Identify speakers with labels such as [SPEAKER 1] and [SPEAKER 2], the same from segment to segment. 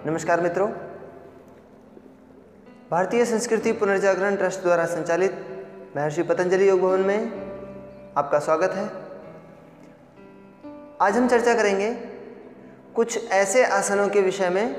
[SPEAKER 1] नमस्कार मित्रों, भारतीय संस्कृति पुनर्जागरण ट्रस्ट द्वारा संचालित महर्षि पतंजलि योग भवन में आपका स्वागत है। आज हम चर्चा करेंगे कुछ ऐसे आसनों के विषय में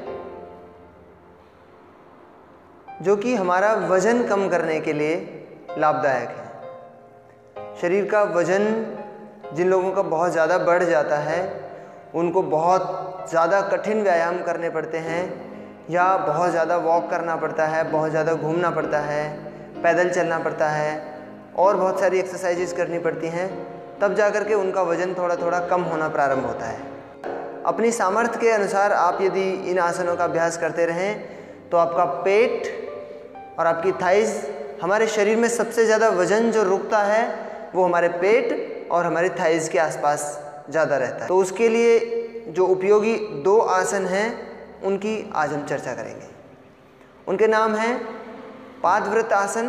[SPEAKER 1] जो कि हमारा वजन कम करने के लिए लाभदायक है। शरीर का वजन जिन लोगों का बहुत ज़्यादा बढ़ जाता है उनको बहुत ज़्यादा कठिन व्यायाम करने पड़ते हैं या बहुत ज़्यादा वॉक करना पड़ता है, बहुत ज़्यादा घूमना पड़ता है, पैदल चलना पड़ता है और बहुत सारी एक्सरसाइजेस करनी पड़ती हैं, तब जा कर के उनका वज़न थोड़ा थोड़ा कम होना प्रारंभ होता है। अपनी सामर्थ्य के अनुसार आप यदि इन आसनों का अभ्यास करते रहें तो आपका पेट और आपकी थाइज़, हमारे शरीर में सबसे ज़्यादा वज़न जो रुकता है वो हमारे पेट और हमारे थाइज़ के आसपास ज़्यादा रहता है। तो उसके लिए जो उपयोगी 2 आसन हैं उनकी आज हम चर्चा करेंगे। उनके नाम हैं पादव्रत आसन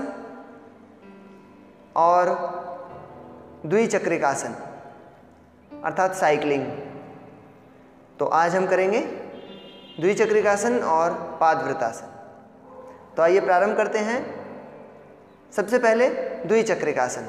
[SPEAKER 1] और द्विचक्रिक आसन अर्थात साइकिलिंग। तो आज हम करेंगे द्विचक्रिक आसन और पादव्रत आसन। तो आइए प्रारंभ करते हैं। सबसे पहले द्विचक्रिक आसन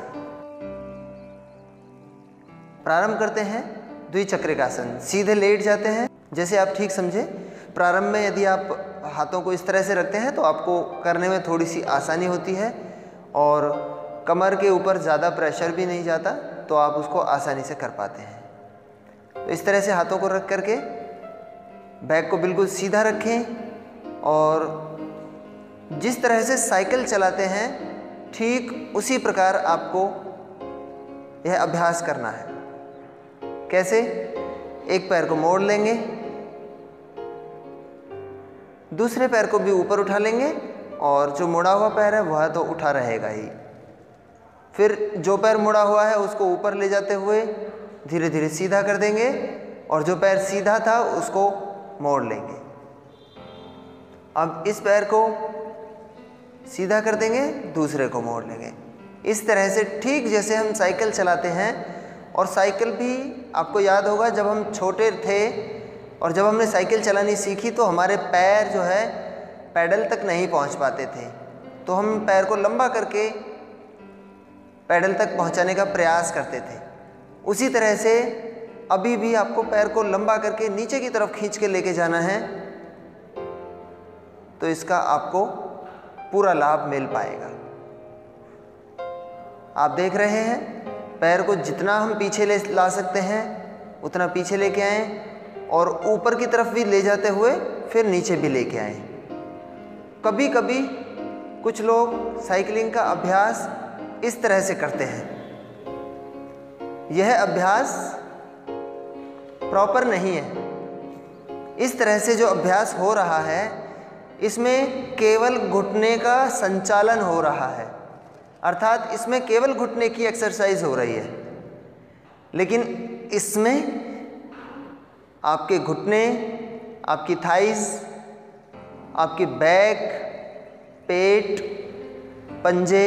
[SPEAKER 1] प्रारंभ करते हैं। द्विचक्रिक आसन, सीधे लेट जाते हैं जैसे आप ठीक समझे। प्रारंभ में यदि आप हाथों को इस तरह से रखते हैं तो आपको करने में थोड़ी सी आसानी होती है और कमर के ऊपर ज़्यादा प्रेशर भी नहीं जाता, तो आप उसको आसानी से कर पाते हैं। तो इस तरह से हाथों को रख करके बैक को बिल्कुल सीधा रखें और जिस तरह से साइकिल चलाते हैं ठीक उसी प्रकार आपको यह अभ्यास करना है। कैसे? एक पैर को मोड़ लेंगे, दूसरे पैर को भी ऊपर उठा लेंगे और जो मुड़ा हुआ पैर है वह तो उठा रहेगा ही। फिर जो पैर मुड़ा हुआ है उसको ऊपर ले जाते हुए धीरे धीरे सीधा कर देंगे और जो पैर सीधा था उसको मोड़ लेंगे। अब इस पैर को सीधा कर देंगे, दूसरे को मोड़ लेंगे। इस तरह से ठीक जैसे हम साइकिल चलाते हैं। और साइकिल भी आपको याद होगा, जब हम छोटे थे और जब हमने साइकिल चलानी सीखी तो हमारे पैर जो है पैडल तक नहीं पहुंच पाते थे, तो हम पैर को लंबा करके पैडल तक पहुंचाने का प्रयास करते थे। उसी तरह से अभी भी आपको पैर को लंबा करके नीचे की तरफ खींच के लेके जाना है, तो इसका आपको पूरा लाभ मिल पाएगा। आप देख रहे हैं, पैर को जितना हम पीछे ला सकते हैं उतना पीछे लेके आएं और ऊपर की तरफ भी ले जाते हुए फिर नीचे भी लेके आएं। कभी कभी कुछ लोग साइकिलिंग का अभ्यास इस तरह से करते हैं। यह अभ्यास प्रॉपर नहीं है। इस तरह से जो अभ्यास हो रहा है इसमें केवल घुटने का संचालन हो रहा है, अर्थात इसमें केवल घुटने की एक्सरसाइज हो रही है। लेकिन इसमें आपके घुटने, आपकी थाइज, आपकी बैक, पेट, पंजे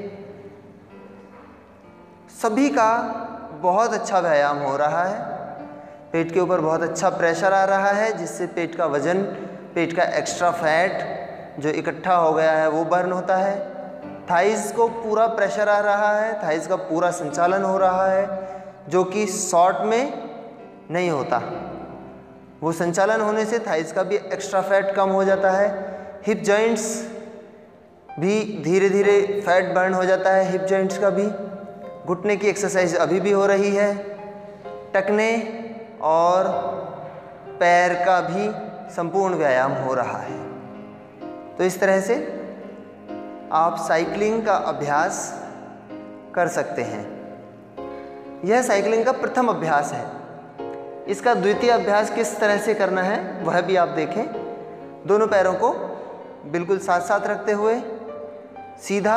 [SPEAKER 1] सभी का बहुत अच्छा व्यायाम हो रहा है। पेट के ऊपर बहुत अच्छा प्रेशर आ रहा है जिससे पेट का वजन, पेट का एक्स्ट्रा फैट जो इकट्ठा हो गया है वो बर्न होता है। थाइज़ को पूरा प्रेशर आ रहा है, थाइज़ का पूरा संचालन हो रहा है जो कि शॉर्ट में नहीं होता। वो संचालन होने से थाइज़ का भी एक्स्ट्रा फैट कम हो जाता है। हिप जॉइंट्स भी धीरे धीरे फैट बर्न हो जाता है, हिप जॉइंट्स का भी। घुटने की एक्सरसाइज अभी भी हो रही है। टखने और पैर का भी संपूर्ण व्यायाम हो रहा है। तो इस तरह से आप साइकिलिंग का अभ्यास कर सकते हैं। यह साइकिलिंग का प्रथम अभ्यास है। इसका द्वितीय अभ्यास किस तरह से करना है वह भी आप देखें। दोनों पैरों को बिल्कुल साथ साथ रखते हुए सीधा,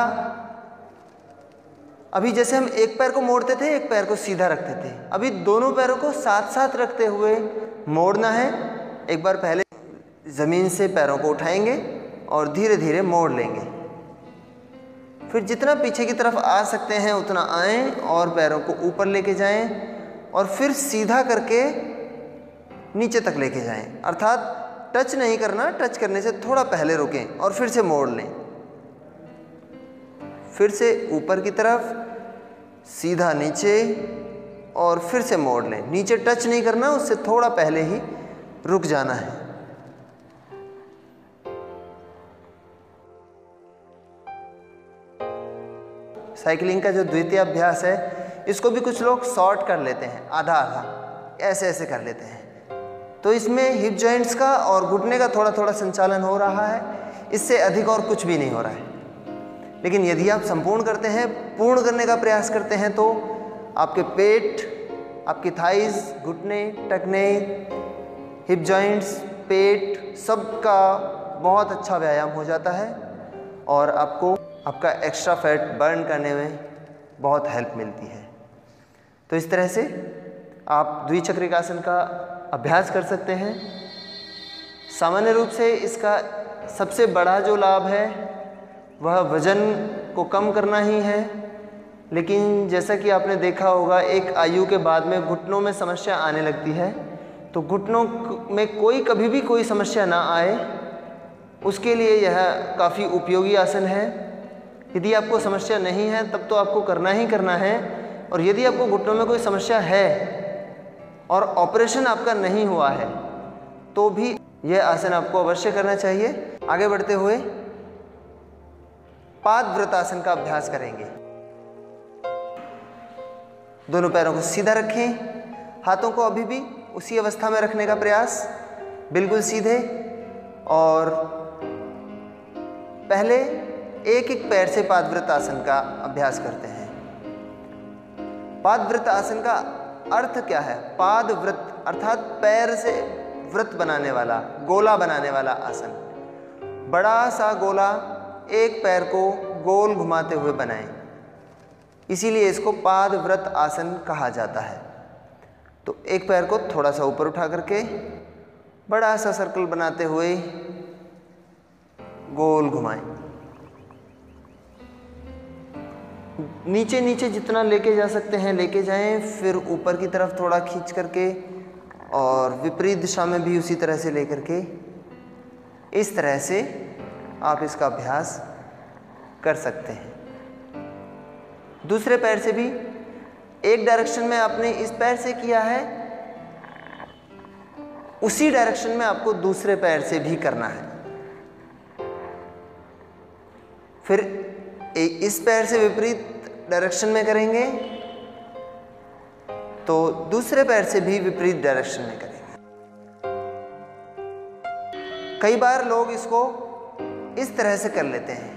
[SPEAKER 1] अभी जैसे हम एक पैर को मोड़ते थे एक पैर को सीधा रखते थे, अभी दोनों पैरों को साथ साथ रखते हुए मोड़ना है। एक बार पहले ज़मीन से पैरों को उठाएंगे और धीरे धीरे मोड़ लेंगे। फिर जितना पीछे की तरफ आ सकते हैं उतना आएं और पैरों को ऊपर लेके जाएं और फिर सीधा करके नीचे तक लेके जाएं, अर्थात टच नहीं करना, टच करने से थोड़ा पहले रुकें और फिर से मोड़ लें, फिर से ऊपर की तरफ, सीधा नीचे और फिर से मोड़ लें। नीचे टच नहीं करना, उससे थोड़ा पहले ही रुक जाना है। साइकिलिंग का जो द्वितीय अभ्यास है, इसको भी कुछ लोग शॉर्ट कर लेते हैं, आधा आधा ऐसे ऐसे कर लेते हैं। तो इसमें हिप जॉइंट्स का और घुटने का थोड़ा थोड़ा संचालन हो रहा है, इससे अधिक और कुछ भी नहीं हो रहा है। लेकिन यदि आप संपूर्ण करते हैं, पूर्ण करने का प्रयास करते हैं, तो आपके पेट, आपकी थाइज, घुटने, टखने, हिप जॉइंट्स, पेट, सबका बहुत अच्छा व्यायाम हो जाता है और आपको आपका एक्स्ट्रा फैट बर्न करने में बहुत हेल्प मिलती है। तो इस तरह से आप द्विचक्रिकासन का अभ्यास कर सकते हैं। सामान्य रूप से इसका सबसे बड़ा जो लाभ है वह वज़न को कम करना ही है, लेकिन जैसा कि आपने देखा होगा, एक आयु के बाद में घुटनों में समस्या आने लगती है। तो घुटनों में कभी भी कोई समस्या ना आए, उसके लिए यह काफ़ी उपयोगी आसन है। यदि आपको समस्या नहीं है तब तो आपको करना ही करना है, और यदि आपको घुटनों में कोई समस्या है और ऑपरेशन आपका नहीं हुआ है तो भी यह आसन आपको अवश्य करना चाहिए। आगे बढ़ते हुए पादव्रतासन का अभ्यास करेंगे। दोनों पैरों को सीधा रखें, हाथों को अभी भी उसी अवस्था में रखने का प्रयास, बिल्कुल सीधे, और पहले एक एक पैर से पादव्रतासन का अभ्यास करते हैं। पादव्रतासन का अर्थ क्या है? पादव्रत अर्थात पैर से वृत्त बनाने वाला, गोला बनाने वाला आसन। बड़ा सा गोला एक पैर को गोल घुमाते हुए बनाएं, इसीलिए इसको पादव्रत आसन कहा जाता है। तो एक पैर को थोड़ा सा ऊपर उठा करके बड़ा सा सर्कल बनाते हुए गोल घुमाएं। नीचे नीचे जितना लेके जा सकते हैं लेके जाएं, फिर ऊपर की तरफ थोड़ा खींच करके और विपरीत दिशा में भी उसी तरह से लेकर के, इस तरह से आप इसका अभ्यास कर सकते हैं। दूसरे पैर से भी एक डायरेक्शन में आपने इस पैर से किया है, उसी डायरेक्शन में आपको दूसरे पैर से भी करना है। फिर इस पैर से विपरीत डायरेक्शन में करेंगे तो दूसरे पैर से भी विपरीत डायरेक्शन में करेंगे। कई बार लोग इसको इस तरह से कर लेते हैं।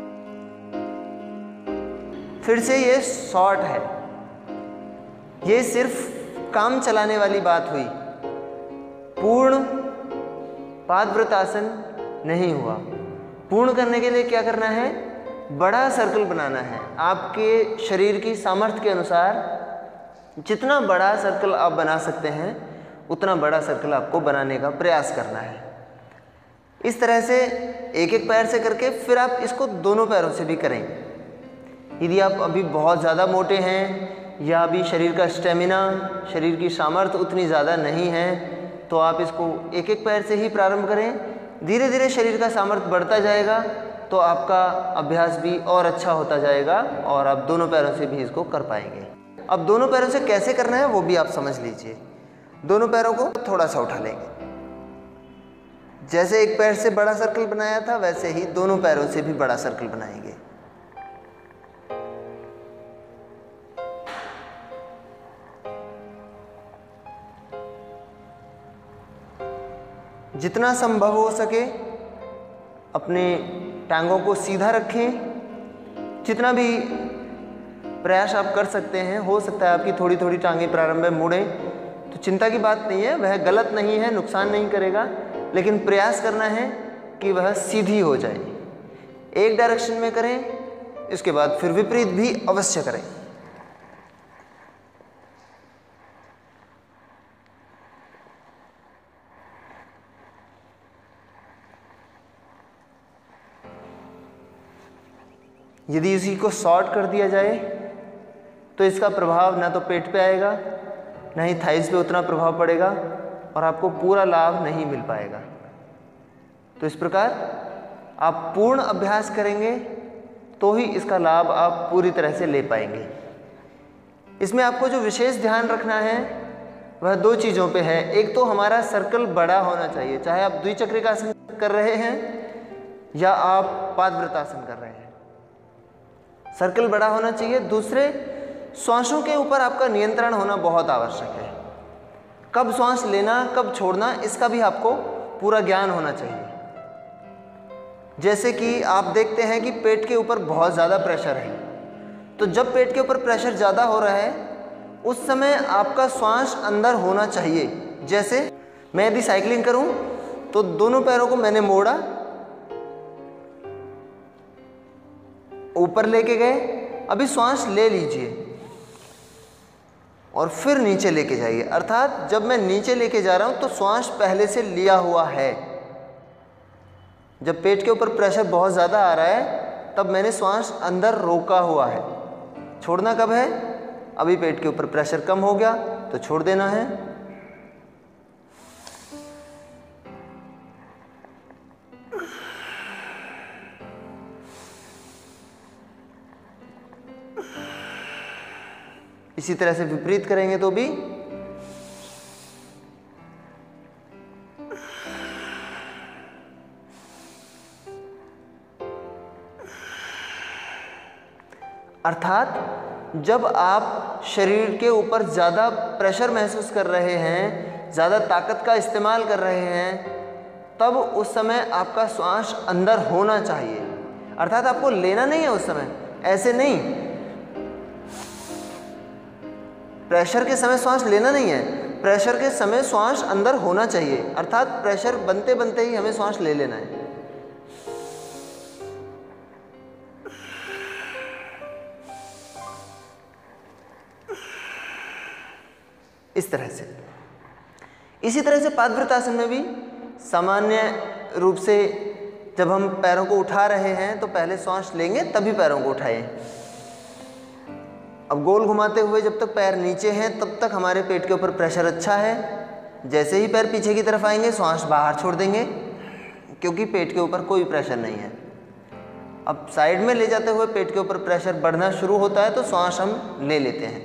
[SPEAKER 1] फिर से ये शॉर्ट है, ये सिर्फ काम चलाने वाली बात हुई, पूर्ण पादव्रतासन नहीं हुआ। पूर्ण करने के लिए क्या करना है? बड़ा सर्कल बनाना है। आपके शरीर की सामर्थ्य के अनुसार जितना बड़ा सर्कल आप बना सकते हैं उतना बड़ा सर्कल आपको बनाने का प्रयास करना है। इस तरह से एक एक पैर से करके फिर आप इसको दोनों पैरों से भी करें। यदि आप अभी बहुत ज़्यादा मोटे हैं या अभी शरीर का स्टेमिना, शरीर की सामर्थ्य उतनी ज़्यादा नहीं है, तो आप इसको एक एक पैर से ही प्रारंभ करें। धीरे धीरे शरीर का सामर्थ्य बढ़ता जाएगा तो आपका अभ्यास भी और अच्छा होता जाएगा और आप दोनों पैरों से भी इसको कर पाएंगे। अब दोनों पैरों से कैसे करना है वो भी आप समझ लीजिए। दोनों पैरों को थोड़ा सा उठा लेंगे, जैसे एक पैर से बड़ा सर्कल बनाया था वैसे ही दोनों पैरों से भी बड़ा सर्कल बनाएंगे। जितना संभव हो सके अपने टांगों को सीधा रखें। जितना भी प्रयास आप कर सकते हैं, हो सकता है आपकी थोड़ी थोड़ी टांगें प्रारंभ में मुड़ें, तो चिंता की बात नहीं है, वह गलत नहीं है, नुकसान नहीं करेगा, लेकिन प्रयास करना है कि वह सीधी हो जाए। एक डायरेक्शन में करें, इसके बाद फिर विपरीत भी अवश्य करें। यदि इसी को शॉर्ट कर दिया जाए तो इसका प्रभाव ना तो पेट पे आएगा, ना ही थाइस पे उतना प्रभाव पड़ेगा और आपको पूरा लाभ नहीं मिल पाएगा। तो इस प्रकार आप पूर्ण अभ्यास करेंगे तो ही इसका लाभ आप पूरी तरह से ले पाएंगे। इसमें आपको जो विशेष ध्यान रखना है वह दो चीज़ों पे है। एक तो हमारा सर्कल बड़ा होना चाहिए, चाहे आप द्विचक्रिकासन कर रहे हैं या आप पादव्रतासन कर रहे हैं, सर्कल बड़ा होना चाहिए। दूसरे, श्वासों के ऊपर आपका नियंत्रण होना बहुत आवश्यक है। कब श्वास लेना कब छोड़ना इसका भी आपको पूरा ज्ञान होना चाहिए। जैसे कि आप देखते हैं कि पेट के ऊपर बहुत ज़्यादा प्रेशर है, तो जब पेट के ऊपर प्रेशर ज़्यादा हो रहा है उस समय आपका श्वास अंदर होना चाहिए। जैसे मैं यदि साइकिलिंग करूं तो दोनों पैरों को मैंने मोड़ा, ऊपर लेके गए, अभी श्वास ले लीजिए और फिर नीचे लेके जाइए। अर्थात जब मैं नीचे लेके जा रहा हूं तो श्वास पहले से लिया हुआ है। जब पेट के ऊपर प्रेशर बहुत ज़्यादा आ रहा है तब मैंने श्वास अंदर रोका हुआ है। छोड़ना कब है? अभी पेट के ऊपर प्रेशर कम हो गया तो छोड़ देना है। इसी तरह से विपरीत करेंगे तो भी अर्थात जब आप शरीर के ऊपर ज़्यादा प्रेशर महसूस कर रहे हैं, ज़्यादा ताकत का इस्तेमाल कर रहे हैं, तब उस समय आपका श्वास अंदर होना चाहिए। अर्थात आपको लेना नहीं है उस समय, ऐसे नहीं, प्रेशर के समय श्वास लेना नहीं है, प्रेशर के समय श्वास अंदर होना चाहिए। अर्थात प्रेशर बनते बनते ही हमें श्वास ले लेना है। इस तरह से। इसी तरह से पादव्रतासन में भी सामान्य रूप से जब हम पैरों को उठा रहे हैं तो पहले श्वास लेंगे तभी पैरों को उठाएं। अब गोल घुमाते हुए जब तक पैर नीचे हैं तब तक हमारे पेट के ऊपर प्रेशर अच्छा है। जैसे ही पैर पीछे की तरफ आएंगे श्वास बाहर छोड़ देंगे, क्योंकि पेट के ऊपर कोई प्रेशर नहीं है। अब साइड में ले जाते हुए पेट के ऊपर प्रेशर बढ़ना शुरू होता है तो श्वास हम ले लेते हैं।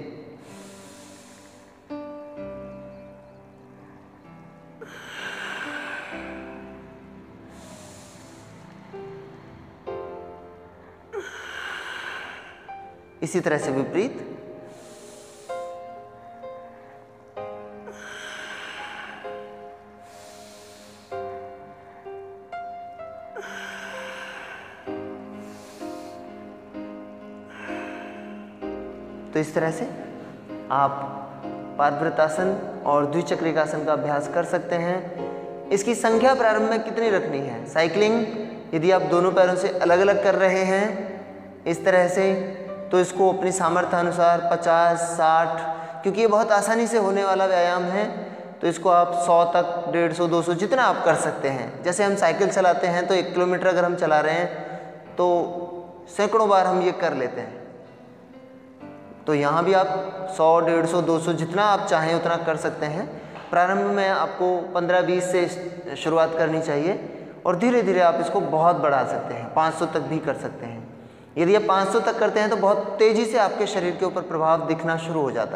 [SPEAKER 1] इसी तरह से विपरीत। तो इस तरह से आप पादव्रतासन और द्विचक्रिकासन का अभ्यास कर सकते हैं। इसकी संख्या प्रारंभ में कितनी रखनी है? साइकिलिंग यदि आप दोनों पैरों से अलग अलग कर रहे हैं इस तरह से, तो इसको अपनी सामर्थ्य अनुसार 50, 60, क्योंकि ये बहुत आसानी से होने वाला व्यायाम है, तो इसको आप 100 तक, 150, 200 जितना आप कर सकते हैं। जैसे हम साइकिल चलाते हैं तो 1 किलोमीटर अगर हम चला रहे हैं तो सैकड़ों बार हम ये कर लेते हैं। तो यहाँ भी आप 100, 150, 200 जितना आप चाहें उतना कर सकते हैं। प्रारंभ में आपको 15-20 से शुरुआत करनी चाहिए और धीरे धीरे आप इसको बहुत बढ़ा सकते हैं, 500 तक भी कर सकते हैं। यदि आप 500 तक करते हैं तो बहुत तेज़ी से आपके शरीर के ऊपर प्रभाव दिखना शुरू हो जाता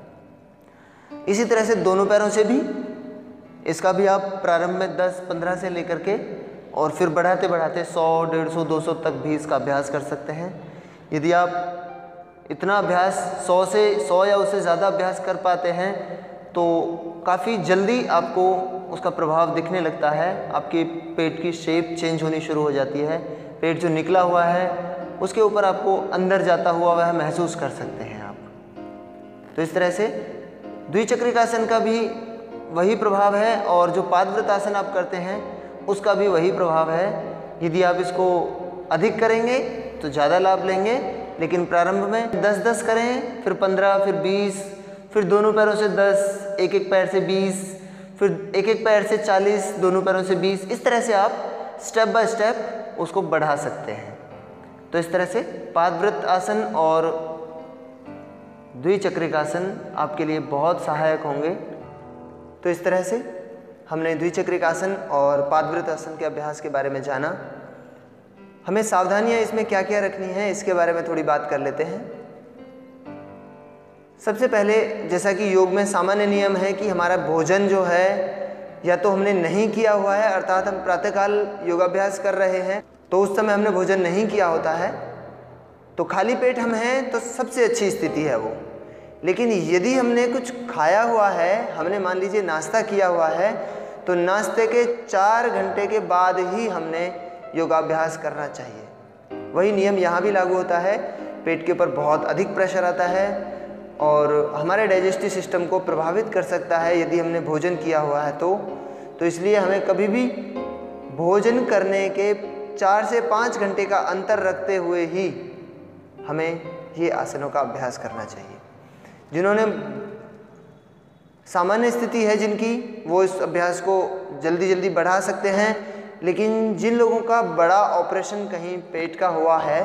[SPEAKER 1] है। इसी तरह से दोनों पैरों से भी, इसका भी आप प्रारंभ में 10-15 से लेकर के और फिर बढ़ाते बढ़ाते 100, 150, 200 तक भी इसका अभ्यास कर सकते हैं। यदि आप इतना अभ्यास 100 से 100 या उससे ज़्यादा अभ्यास कर पाते हैं तो काफ़ी जल्दी आपको उसका प्रभाव दिखने लगता है। आपके पेट की शेप चेंज होनी शुरू हो जाती है। पेट जो निकला हुआ है उसके ऊपर आपको अंदर जाता हुआ वह महसूस कर सकते हैं आप। तो इस तरह से द्विचक्रिकासन का भी वही प्रभाव है और जो पादव्रतासन आप करते हैं उसका भी वही प्रभाव है। यदि आप इसको अधिक करेंगे तो ज़्यादा लाभ लेंगे, लेकिन प्रारंभ में 10-10 करें, फिर 15, फिर 20, फिर दोनों पैरों से 10, एक-एक पैर से 20, फिर एक-एक पैर से 40, दोनों पैरों से 20। इस तरह से आप स्टेप बाय स्टेप उसको बढ़ा सकते हैं। तो इस तरह से पादव्रत आसन और द्विचक्रिकासन आपके लिए बहुत सहायक होंगे। तो इस तरह से हमने द्विचक्रिक आसन और पादवृत आसन के अभ्यास के बारे में जाना। हमें सावधानियां इसमें क्या क्या रखनी है इसके बारे में थोड़ी बात कर लेते हैं। सबसे पहले, जैसा कि योग में सामान्य नियम है कि हमारा भोजन जो है या तो हमने नहीं किया हुआ है, अर्थात हम प्रातःकाल योगाभ्यास कर रहे हैं तो उस समय हमने भोजन नहीं किया होता है, तो खाली पेट हम हैं तो सबसे अच्छी स्थिति है वो। लेकिन यदि हमने कुछ खाया हुआ है, हमने मान लीजिए नाश्ता किया हुआ है, तो नाश्ते के 4 घंटे के बाद ही हमने योगाभ्यास करना चाहिए। वही नियम यहाँ भी लागू होता है। पेट के ऊपर बहुत अधिक प्रेशर आता है और हमारे डाइजेस्टिव सिस्टम को प्रभावित कर सकता है यदि हमने भोजन किया हुआ है तो इसलिए हमें कभी भी भोजन करने के 4 से 5 घंटे का अंतर रखते हुए ही हमें ये आसनों का अभ्यास करना चाहिए। जिन्होंने सामान्य स्थिति है जिनकी, वो इस अभ्यास को जल्दी जल्दी बढ़ा सकते हैं, लेकिन जिन लोगों का बड़ा ऑपरेशन कहीं पेट का हुआ है,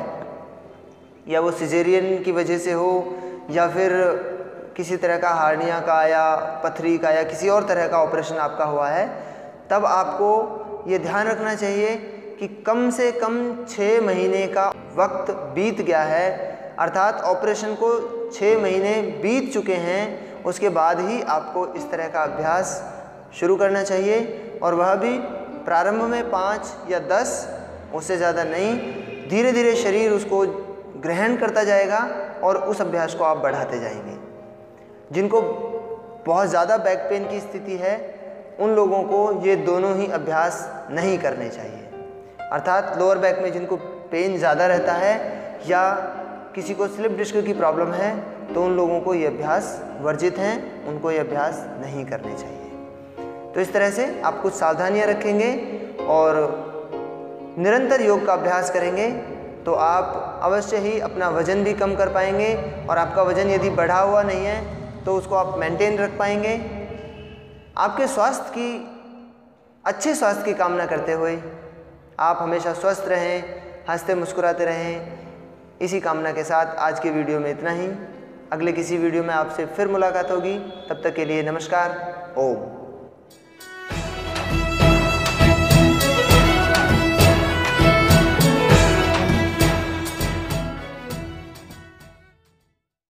[SPEAKER 1] या वो सिजेरियन की वजह से हो या फिर किसी तरह का हार्निया का या पथरी का या किसी और तरह का ऑपरेशन आपका हुआ है, तब आपको ये ध्यान रखना चाहिए कि कम से कम 6 महीने का वक्त बीत गया है, अर्थात ऑपरेशन को 6 महीने बीत चुके हैं, उसके बाद ही आपको इस तरह का अभ्यास शुरू करना चाहिए। और वह भी प्रारंभ में 5 या 10, उससे ज़्यादा नहीं। धीरे धीरे शरीर उसको ग्रहण करता जाएगा और उस अभ्यास को आप बढ़ाते जाएंगे। जिनको बहुत ज़्यादा बैक पेन की स्थिति है, उन लोगों को ये दोनों ही अभ्यास नहीं करने चाहिए। अर्थात लोअर बैक में जिनको पेन ज़्यादा रहता है या किसी को स्लिप डिस्क की प्रॉब्लम है, तो उन लोगों को ये अभ्यास वर्जित हैं, उनको ये अभ्यास नहीं करने चाहिए। तो इस तरह से आप कुछ सावधानियां रखेंगे और निरंतर योग का अभ्यास करेंगे तो आप अवश्य ही अपना वज़न भी कम कर पाएंगे, और आपका वज़न यदि बढ़ा हुआ नहीं है तो उसको आप मेंटेन रख पाएंगे। आपके स्वास्थ्य की, अच्छे स्वास्थ्य की कामना करते हुए आप हमेशा स्वस्थ रहें, हंसते मुस्कुराते रहें, इसी कामना के साथ आज के वीडियो में इतना ही। अगले किसी वीडियो में आपसे फिर मुलाकात होगी। तब तक के लिए नमस्कार। ओम।